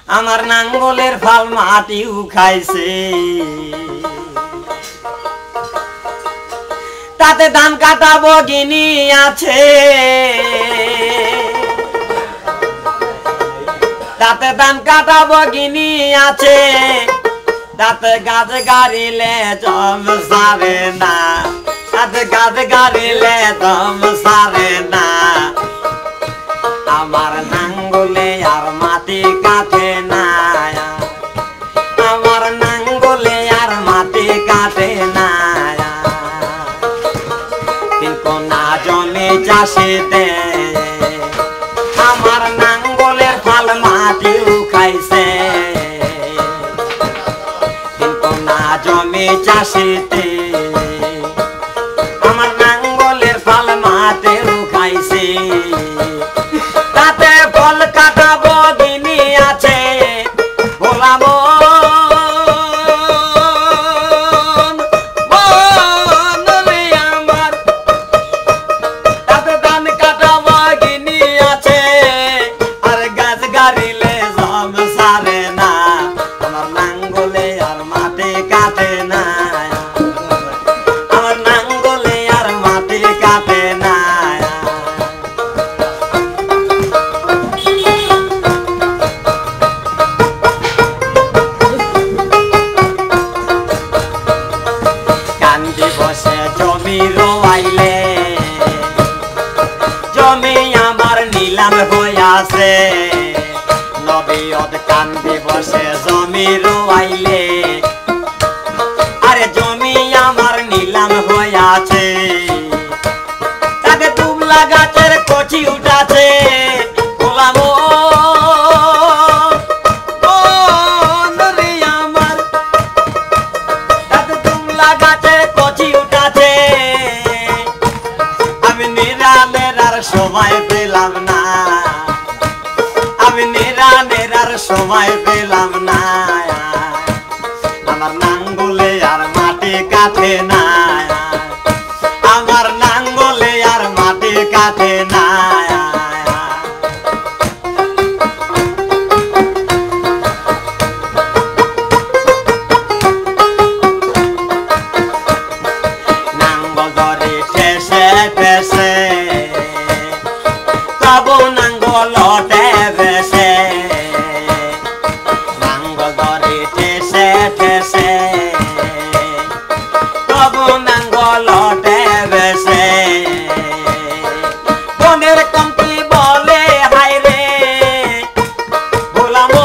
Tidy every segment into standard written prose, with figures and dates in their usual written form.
আমার নাঙ্গলের ফাল মাটিও খাইছে তাতে ধান কাটা বগিনি আছে তাতে ধান কাটা বগিনি আছে তাতে গাছ গাড়িলে জম সারে না তাতে গাছ গাড়িলে দম সারে না আমার নাঙ্গলে আর মাটি কাটে না আমার নাঙ্গলে আর মাটি কাটে না কিন্তু না জমি চাষিতে আমার নাঙ্গলের ফাল মাটিও খাইছে কিন্তু না জমি চাষিতে আমার নাঙ্গলের ফাল মাটিও খাইছে তাতে ফল কাটা বগিনি আছে বলাবো আমার তাতে ধান কাটা বগিনি আছে আর গাছ গাড়িলে জম সারে না আমার নাঙ্গলে আর মাটি কাটে না আমার নাঙ্গলে আর মাটি কাটে না বসে জমি রোয়াইলে জমি আমার নিলাম হইয়াছে নবীয়ত কান্দি বসে জমি রোয়াইলে আরে জমি আমার নিলাম হইয়াছে তাতে তুমলা গাছের কচি উঠাছে গোলামো সময় পেলাম না আমি নিরানের আর সময় পেলাম না আমার নাঙ্গলে আর মাটি কাটে না আমার নাঙ্গলে আর মাটি কাটে না নাঙ্গল ধরে ঠেসে ঠেসে তবু নাঙ্গলতে বেসে নাঙ্গল ধরে ঠেসে ঠেসে তবু নাঙ্গলতে বেসে বনের কমতি বলে হাই রে ভোলাম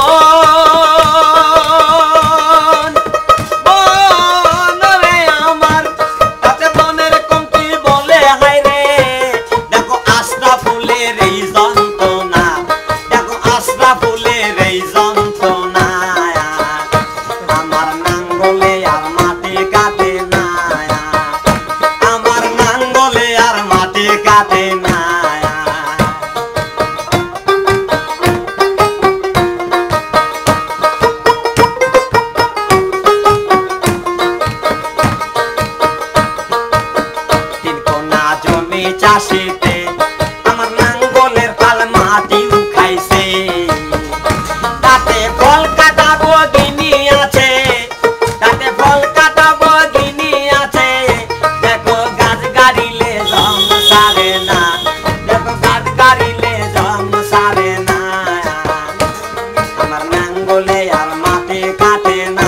রে আমার তাতে বনের কমতি বলে হাই রে দেখো আস্তা ফুলের এই যন্ত্রণা দেখো আস্তা ফুলের এই যন্ত্রণা আমার নাঙ্গলে আর মাটি কাটে না আমার নাঙ্গলে আর মাটি কাটে না তিন কোনা জমি চাষিতে আমার নাঙ্গলের ফাল মাটিও খাইছে তাতে ফল কাটা বগিনি আছে তাতে ফল কাটা বগিনি আছে দেখো গাছ গাড়িলে জম সারে না দেখো গাছ গাড়িলে জম সারে না আমার নাঙ্গলে আর মাটি কাটে না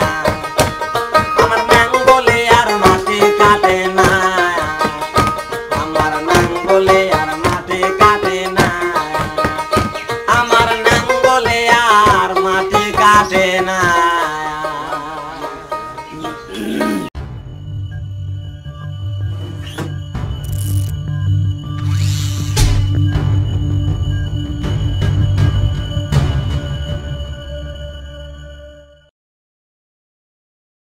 আমার নাঙ্গলে আর মাটি কাটে না আমার নাঙ্গলে আর মাটি কাটে না আমার নাঙ্গলে আর মাটি কাটে না।